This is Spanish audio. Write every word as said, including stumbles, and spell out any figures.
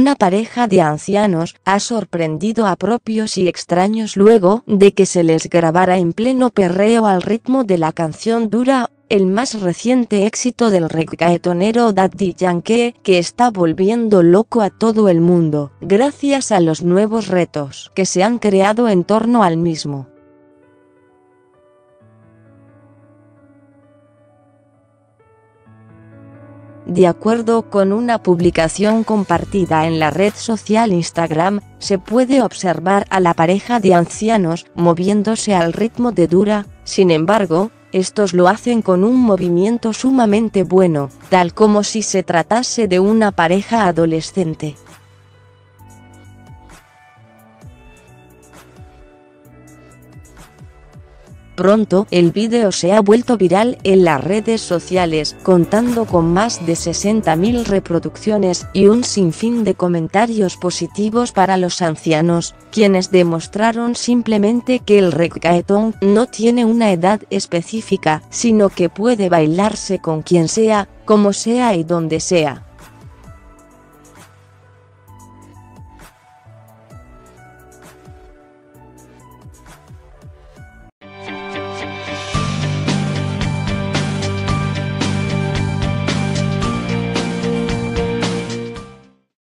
una pareja de ancianos ha sorprendido a propios y extraños luego de que se les grabara en pleno perreo al ritmo de la canción Dura, el más reciente éxito del reggaetonero Daddy Yankee, que está volviendo loco a todo el mundo, gracias a los nuevos retos que se han creado en torno al mismo. De acuerdo con una publicación compartida en la red social Instagram, se puede observar a la pareja de ancianos moviéndose al ritmo de Dura. Sin embargo, estos lo hacen con un movimiento sumamente bueno, tal como si se tratase de una pareja adolescente. Pronto, el vídeo se ha vuelto viral en las redes sociales, contando con más de sesenta mil reproducciones y un sinfín de comentarios positivos para los ancianos, quienes demostraron simplemente que el reggaetón no tiene una edad específica, sino que puede bailarse con quien sea, como sea y donde sea.